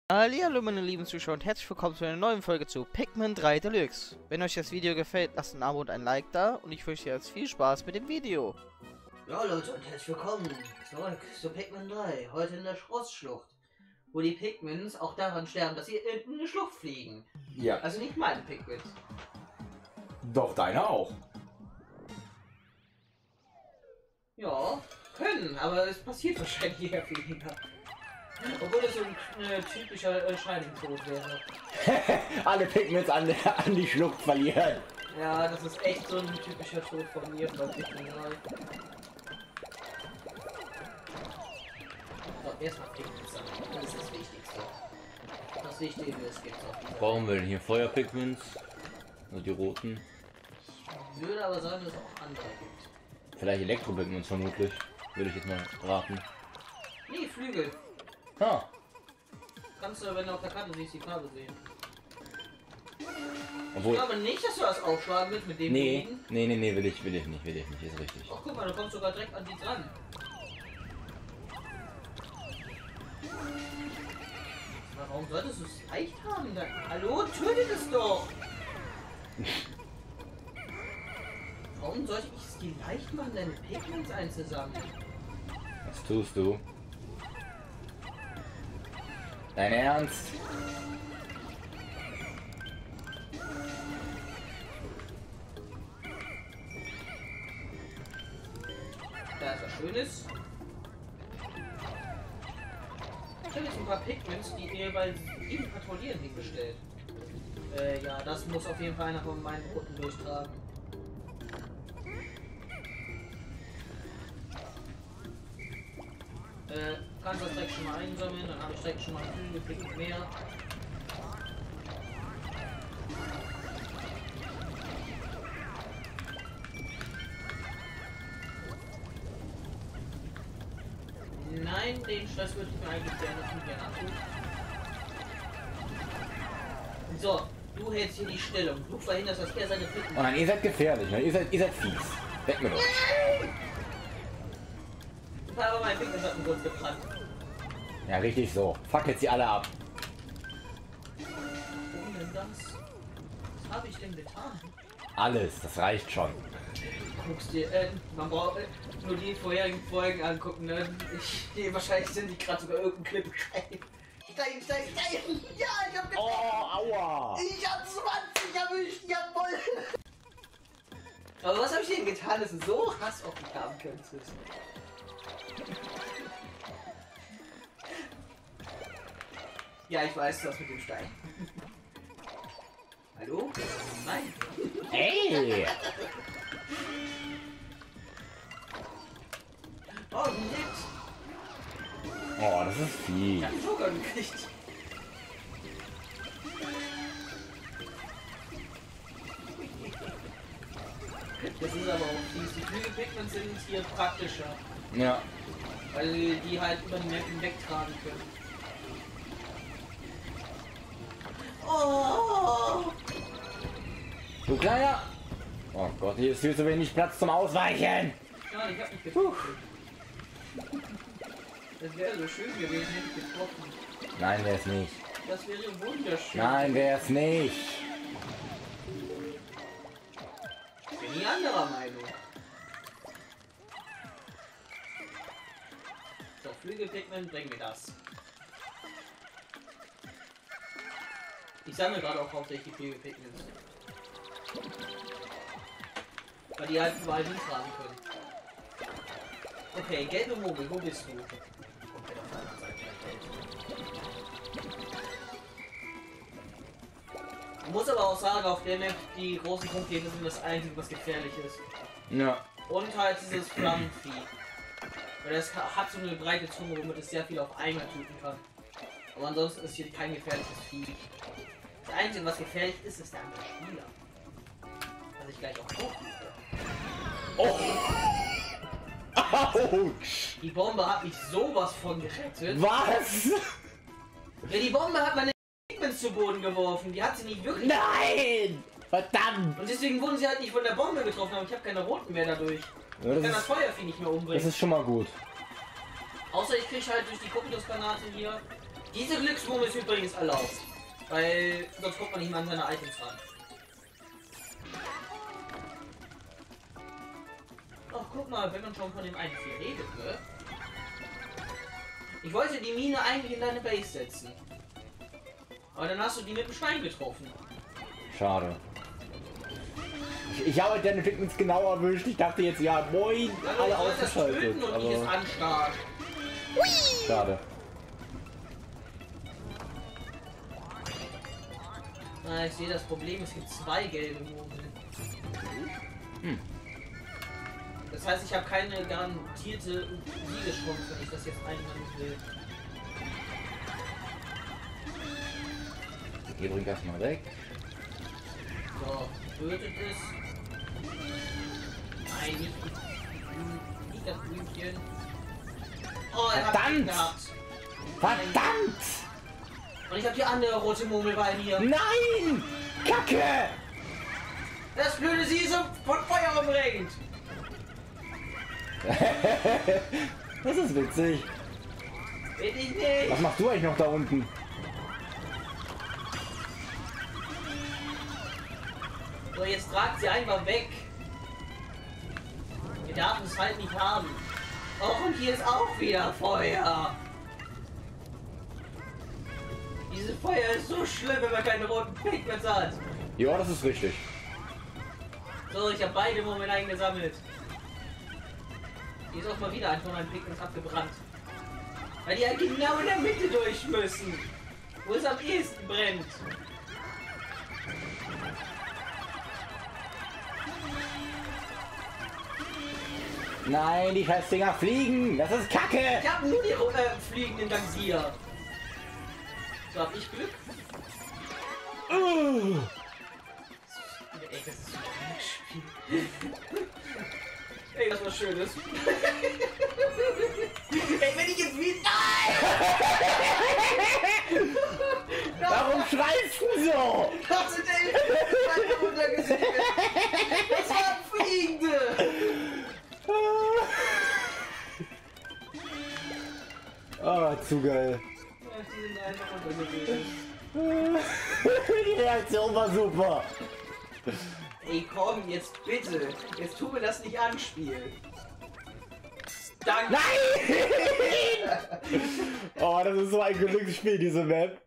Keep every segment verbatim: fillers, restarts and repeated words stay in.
Hallihallo meine lieben Zuschauer und herzlich willkommen zu einer neuen Folge zu Pikmin drei Deluxe. Wenn euch das Video gefällt, lasst ein Abo und ein Like da und ich wünsche euch jetzt viel Spaß mit dem Video. Ja Leute und herzlich willkommen zurück zu Pikmin drei, heute in der Schrottschlucht, wo die Pikmins auch daran sterben, dass sie in eine Schlucht fliegen. Ja. Also nicht meine Pikmins. Doch, deine auch. Ja, können, aber es passiert wahrscheinlich eher weniger. Obwohl es so ein äh, typischer äh, Shining-Tod wäre. Alle Pikmins an, an die Schlucht verlieren. Ja, das ist echt so ein typischer Tod von mir bei Pikmin drei. So, erstmal Pikmins sammeln. Das ist das Wichtigste. Das Wichtige ist, gibt's auch wieder. Brauchen wir denn hier Feuer-Pikmins? Nur die roten? Ich würde aber sagen, dass es auch andere gibt. Vielleicht Elektro-Pikmins vermutlich. Würde ich jetzt mal raten. Nee, Flügel. Ah. Kannst du, wenn du auf der Karte siehst, die Farbe sehen. Obwohl. Ich glaube nicht, dass du das aufschlagen willst mit dem Nee, Bogen. nee, nee, nee, will ich, will ich nicht, will ich nicht, ist richtig. Ach guck mal, du kommst sogar direkt an die dran. Warum solltest du es leicht haben? Dann? Hallo, tötet es doch! Warum sollte ich es dir leicht machen, deine Pikmins einzusammeln? Was tust du? Dein Ernst? Da ist was Schönes. Ich habe jetzt ein paar Pikmins, die ihr bei ihm patrouillieren hingestellt. Äh, ja, das muss auf jeden Fall einer von meinen Roten durchtragen. Äh, kannst das direkt schon mal einsammeln, dann habe ich direkt schon mal einen Pikmin mehr. Nein, den Stress würde ich mir eigentlich gerne zu gerne antun. So, du hältst hier die Stellung. Du verhinderst, dass er seine Pikmin. Oh nein, ihr seid gefährlich, ne? Ihr seid, ihr seid fies. Weg mit euch. Aber mein Pikmin hat einen Grund gebrannt. Ja, richtig so. Fackelt sie alle ab. Warum denn das? Was habe ich denn getan? Alles, das reicht schon. Guckst dir, äh, man braucht äh, nur die vorherigen Folgen angucken, ne? Ich, nee, wahrscheinlich sind die gerade sogar irgendein Clip rein. Stein, Stein, Stein! Ja, ich hab Oh, aua! Ich hab zwanzig erwischt, jawohl! Aber was habe ich denn getan, dass du so Hass auf mich haben könntest? Ja, ich weiß das mit dem Stein. Hallo? Nein. Ey! Oh, nett. Oh, das ist Ich fies. hab einen Joker gekriegt. Das ist aber auch fies. Die Flügelpigments sind hier praktischer. Ja. Weil die halt über die Map wegtragen können. Oh! Du Kleiner! Oh Gott, hier ist viel zu wenig Platz zum Ausweichen! Ja, ich hab nicht getroffen. Das wäre so schön gewesen, hätte ich getroffen. Nein, wer es nicht. Das wäre wunderschön. Nein, wer es nicht. Ich bin nie anderer Meinung. So, Flügelpigment, bring mir das. Ich sammle gerade auch hauptsächlich die Flügelpigments. Weil die halt überall hintragen können. Okay, gelbe Mogel, wo bist du? Okay, auf der anderen Seite. Man muss aber auch sagen, auf der Map die großen Punkte sind das Einzige, was gefährlich ist. Ja. Und halt dieses Flammenvieh. Weil das hat so eine breite Zunge, womit es sehr viel auf einmal töten kann. Aber ansonsten ist hier kein gefährliches Vieh. Das Einzige, was gefährlich ist, ist der andere Spieler. Was ich gleich auch aufrufe. Oh! Autsch! Die Bombe hat mich sowas von gerettet. Was? Ja, die Bombe hat meine Pikmins zu Boden geworfen. Die hat sie nicht wirklich. Nein! Verdammt! Und deswegen wurden sie halt nicht von der Bombe getroffen, aber ich habe keine roten mehr dadurch. Ja, Ich das, kann das ist, Feuervieh nicht mehr umbringen. das ist schon mal gut. Außer ich kriege halt durch die Kokosgranate hier Diese Glücksmurmel ist übrigens erlaubt. Weil sonst kommt man nicht mal an seine Items ran. Ach, guck mal, wenn man schon von dem einen viel redet, ne? Ich wollte die Mine eigentlich in deine Base setzen. Aber dann hast du die mit dem Stein getroffen. Schade. Ich, ich habe deine Pigments genau erwischt. Ich dachte jetzt, ja, moin, Ja, alle ausgeschaltet. ausgeschaltet. Und die ist Aber anstarrt. schade. Na, ich sehe das Problem, es gibt zwei gelbe Murmeln. Hm. Das heißt, ich habe keine garantierte Siegeschance, wenn ich das jetzt einmal will. Hier bringt das mal weg. So, tötet es. Nein, nicht, nicht das Blümchen. Oh, er hat Verdammt! Glück gehabt. Verdammt! Und ich habe die andere rote Murmel bei mir. Nein! Kacke! Das blöde sie ist von Feuer umringt. Das ist witzig. Will ich nicht. Was machst du eigentlich noch da unten? So, jetzt tragt sie einfach weg. Wir dürfen es halt nicht haben. Oh, und hier ist auch wieder Feuer. Dieses Feuer ist so schlimm, wenn man keine roten Pigments hat. Ja, das ist richtig. So, ich habe beide Murmeln eingesammelt. Hier ist auch mal wieder ein von meinen Pigments abgebrannt. Weil die halt genau in der Mitte durch müssen. Wo es am ehesten brennt. Nein, die Scheißdinger fliegen! Das ist Kacke! Ich habe nur die äh, fliegenden Gaxier. So, hab ich Glück? Uh. Ey, das ist so ein Spiel. Ey, das war schönes. Ey, wenn ich jetzt wieder... Nein! Warum schreist du so? Das sind ey, runtergesehen. Das waren Fliegende. Ah, zu geil. Ach, die sind einfach runtergesehen. Die Reaktion war super. Ey, komm, jetzt bitte. Jetzt tu mir das nicht anspielen. Danke. Nein! Oh, das ist so ein Glücksspiel, diese Map.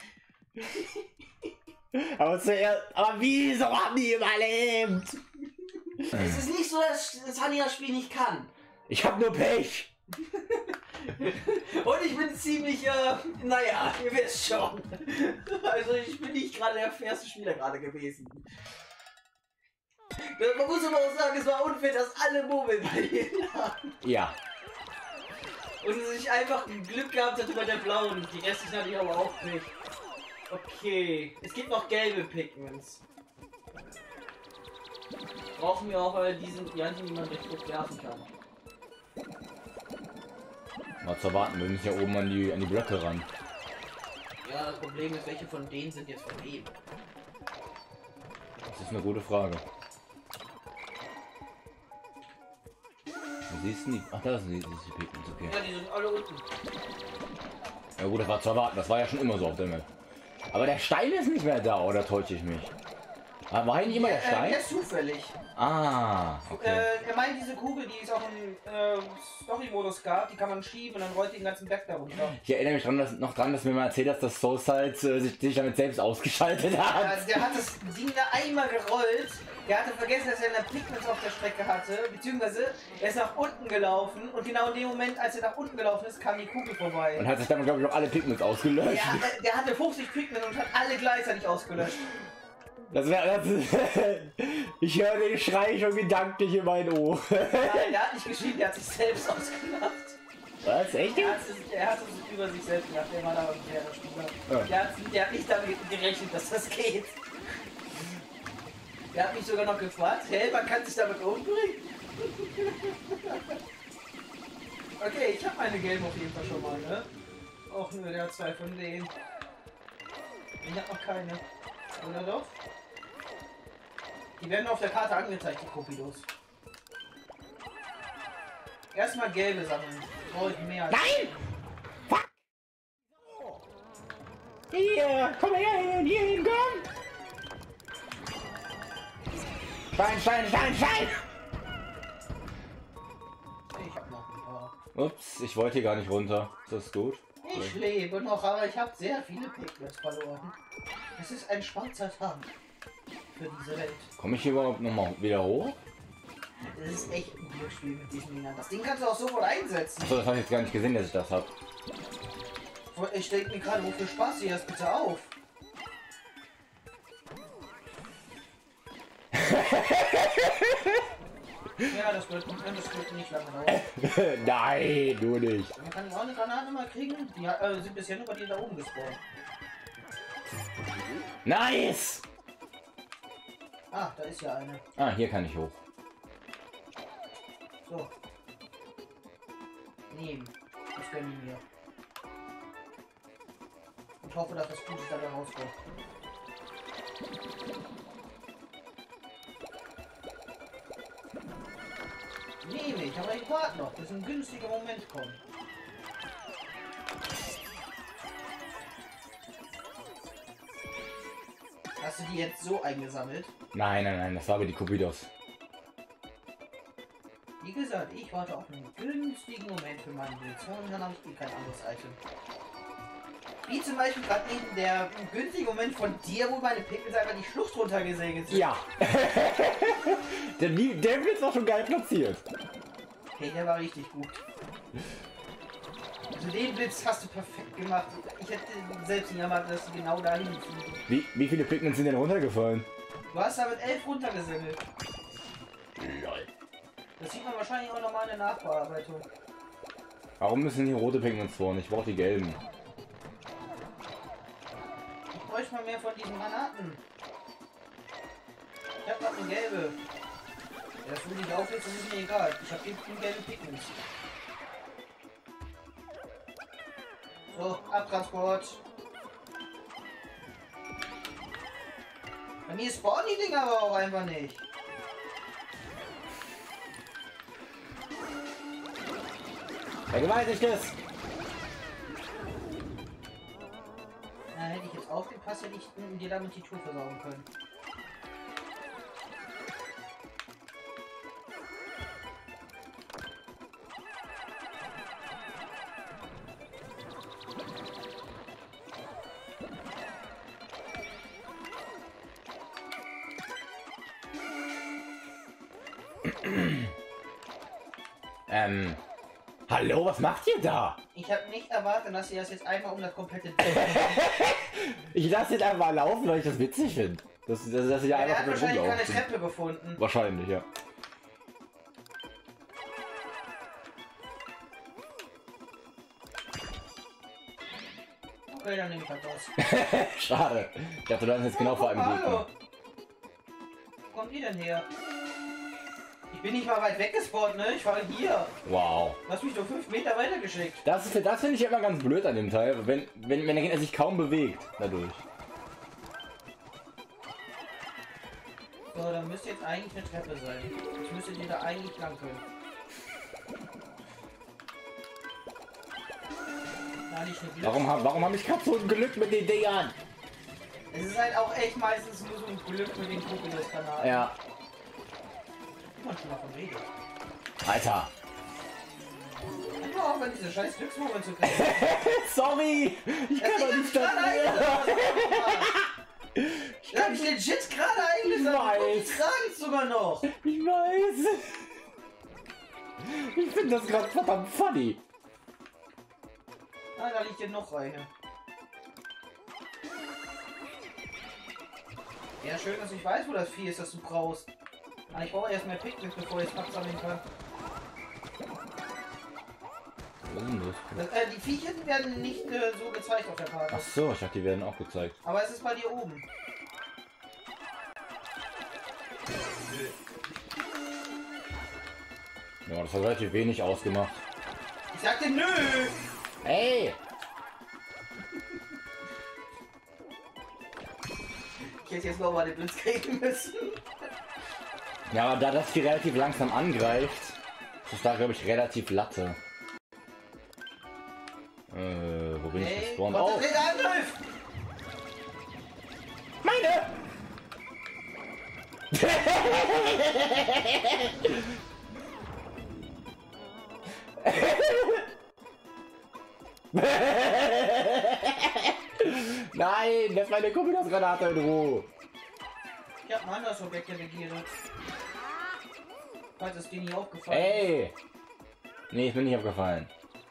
Aber zuerst. Aber wieso haben die überlebt? Es ist nicht so, dass das Honey das Spiel nicht kann. Ich hab nur Pech. Und ich bin ziemlich, äh, naja, ihr wisst schon. Also ich bin nicht gerade der erste Spieler gerade gewesen. Man muss aber auch sagen, es war unfair, dass alle Murmeln bei denen haben. Ja. Und ich einfach Glück gehabt hatte bei der blauen. Die restlichen hatte ich aber auch nicht. Okay. Es gibt noch gelbe Pigments. Brauchen wir auch, weil die sind die einzigen, die man recht gut werfen kann. Mal zu warten, wir müssen ja oben an die, an die Blöcke ran. Ja, das Problem ist, welche von denen sind jetzt von wem? Das ist eine gute Frage. Wo siehst du die? Ach, da sind die, die Pigments, okay. Ja, die sind alle unten. Ja gut, das war zu erwarten, das war ja schon immer so auf der Map. Aber der Stein ist nicht mehr da, oder täusche ich mich? War war nicht immer der Äh, Stein? der ist zufällig. Ah, okay. Äh, er meint diese Kugel, die es auch im äh, Story-Modus gab, die kann man schieben und dann rollt den ganzen Berg darunter. Ich erinnere mich dran, dass, noch dran, dass mir mal erzählt hast, dass Soulside äh, sich, sich damit selbst ausgeschaltet hat. Ja, der hat das Ding da einmal gerollt. Der hatte vergessen, dass er eine Pigments auf der Strecke hatte, beziehungsweise er ist nach unten gelaufen und genau in dem Moment, als er nach unten gelaufen ist, kam die Kugel vorbei. Und hat sich dann, glaube ich, auch alle Pigments ausgelöscht. Ja, der, der hatte fünfzig Pigments und hat alle gleichzeitig ausgelöscht. Das wäre. Ich höre den Schrei schon gedanklich in mein Ohr. Nein, der hat nicht geschrieben, der hat sich selbst ausgelacht. Was? Echt Er hat, jetzt? es, er hat es über sich selbst gemacht, der war da ein fairer Spieler. Ja. Der, hat, der hat nicht damit gerechnet, dass das geht. Der hat mich sogar noch gefragt, hey, man kann sich damit umbringen? Okay, ich habe meine Gelben auf jeden Fall schon mal, ne? Auch nur der hat zwei von denen. Ich habe noch keine. Oder doch? Die werden auf der Karte angezeigt, die Kopidos. Erstmal gelbe sammeln. Brauche ich mehr. Nein! Fuck! Hier, komm her hin, hier hin, komm! Stein, Stein, Stein, Stein! Ich hab noch ein paar. Ups, ich wollte hier gar nicht runter. Das ist gut. Ich lebe noch, aber ich habe sehr viele Pigments verloren. Es ist ein schwarzer Tag für diese Welt. Komme ich hier überhaupt noch mal wieder hoch? Das ist echt ein Glücksspiel mit diesen Dingern. Das Ding kannst du auch sofort einsetzen. Achso, das habe ich jetzt gar nicht gesehen, dass ich das habe. Ich denke mir gerade, wofür Spaß ihr das bitte auf? Ja, das wird, das wird nicht lange dauern. Nein, du nicht. Man kann auch eine Granate mal kriegen. Die äh, sind bisher nur bei dir da oben gespawnt. Nice! Ah, da ist ja eine. Ah, hier kann ich hoch. So. Nehmen. Das gönne ich mir. Und hoffe, dass das Gute dabei rauskommt. Nehme ich, aber ich warte noch, bis ein günstiger Moment kommt. Hast du die jetzt so eingesammelt? Nein, nein, nein, das war aber die Kubidos. Wie gesagt, ich warte auf einen günstigen Moment für meinen Blitz und dann habe ich eh kein anderes Item. Wie zum Beispiel gerade eben der günstige Moment von dir, wo meine Pickel einfach die Schlucht runtergesegelt sind. Ja. der, der Blitz war schon geil platziert. Okay, der war richtig gut. Also den Blitz hast du perfekt gemacht. Ich hätte selbst nicht erwartet, dass du genau dahin fliegen. Wie, wie viele Pigments sind denn runtergefallen? Du hast damit elf runtergesammelt. Lol. Das sieht man wahrscheinlich auch nochmal in der Nachbearbeitung. Warum müssen hier rote Pigments vor? Ich brauche die gelben. Ich bräuchte mal mehr von diesen Granaten. Ich hab noch eine gelbe. Ja, das würde ich auflösen, das ist mir egal. Ich habe den gelben Pigments. So, Abtransport. Bei mir spawnen die Dinger aber auch einfach nicht. Vergewaltigt es! Na, hätte ich jetzt aufgepasst, hätte ich dir damit die Tour versorgen können. ähm... Hallo, was macht ihr da? Ich habe nicht erwartet, dass ihr das jetzt einmal um das komplette... Ich lasse jetzt einfach laufen, weil ich das witzig finde. Das, das, das ja, ja, er einfach hat mit wahrscheinlich keine rumlaufen. Treppe gefunden. Wahrscheinlich, ja. Okay, dann nehme ich halt das. Schade. Ich dachte, du hast jetzt genau oh, vor einem hallo. Gegner. Wo kommt ihr denn her? Ich bin nicht mal weit weggespawnt, ne? Ich war hier. Wow. Du hast mich nur fünf Meter weiter geschickt. Das, ist- das finde ich immer ganz blöd an dem Teil, wenn, wenn, wenn der Gegner sich kaum bewegt dadurch. So, dann müsste jetzt eigentlich eine Treppe sein. Ich müsste dir da eigentlich lang können. Da liegt eine Glück- Warum, hab- warum habe ich gerade so ein Glück mit den Dingern? Es ist halt auch echt meistens nur so ein Glück mit den Kugelkanal. Ja. Wie man schon mal von redet. Alter. Einfach auch, wenn diese scheiß Glücksmoment zu kriegen. Sorry. Ich kann doch nicht das Da hab ich legit gerade eingesammelt und die tragen es sogar noch. Ich weiß. Ich finde das gerade verdammt funny. Ah, da liegt hier noch eine. Ja, schön, dass ich weiß, wo das Vieh ist, das du brauchst. Aber ich brauche erst mehr Pigment, bevor ich es absammeln kann. Was ist denn das? Das, äh, die Viecher die werden nicht äh, so gezeigt auf der Karte. Ach so, ich dachte, die werden auch gezeigt. Aber es ist bei dir oben. Ja, das hat relativ wenig ausgemacht. Ich sagte nö! Ey! Ich hätte jetzt noch mal den Blitz kriegen müssen. Ja, aber da das hier relativ langsam angreift, ist das da, glaube ich, relativ latte. Äh, wo bin ich Hey, gespawnt? Oh! konzentrierter Angriff! Nein, lass meine Kombinationsgranate in Ruhe. Ich hab ein anderes Objekt delegiert. Falls es dir nie aufgefallen ist. Ey! Nee, ich bin nicht aufgefallen.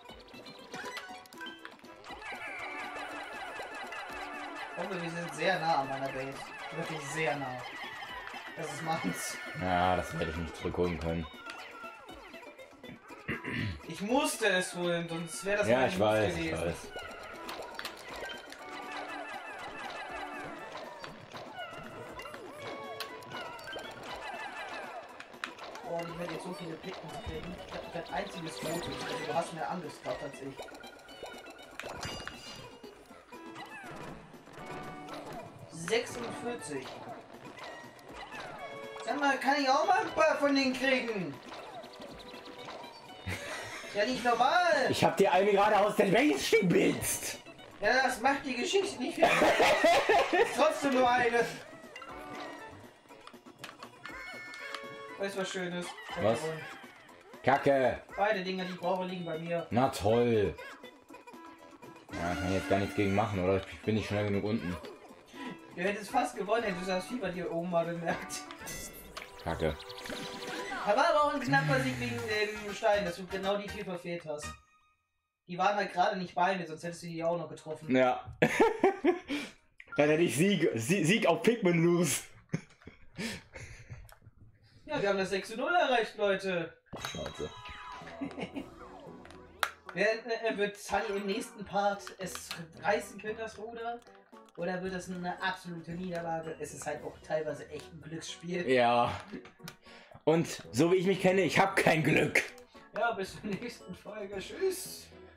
Aber wir sind sehr nah an meiner Base. Wirklich sehr nah. Das ist meins. Ja, das werde ich nicht zurückholen können. Ich musste es holen, sonst wäre das Ja, mein ich Move weiß, ich gewesen. weiß. Oh, ich werde jetzt so viele Picken kriegen. Ich habe kein einziges Motiv. Also du hast mehr Angriffskraft als ich. sechsundvierzig. Sag mal, kann ich auch mal ein paar von denen kriegen? Ja, nicht normal. Ich hab dir eine gerade aus der Base stibitzt. Ja, das macht die Geschichte nicht viel. Ist trotzdem nur eine. Weißt du, was Schönes? Was? Kacke. Beide Dinger, die ich brauche, liegen bei mir. Na toll. Ja, kann ich jetzt gar nichts gegen machen, oder? Ich bin nicht schnell genug unten. Du hättest fast gewonnen, hättest du das Fieber dir oben mal bemerkt. Kacke. Da war aber auch ein knapper Sieg wegen dem Stein, dass du genau die vier verfehlt hast. Die waren halt gerade nicht bei mir, sonst hättest du die auch noch getroffen. Ja. Dann hätte ich Sieg, Sieg, Sieg auf Pikmin los. Ja, wir haben das sechs zu null erreicht, Leute. Scheiße. Wer, äh, wird Sunny im nächsten Part es reißen können, das Ruder? Oder wird das eine absolute Niederlage? Es ist halt auch teilweise echt ein Glücksspiel. Ja. Und so wie ich mich kenne, ich habe kein Glück. Ja, bis zur nächsten Folge. Tschüss.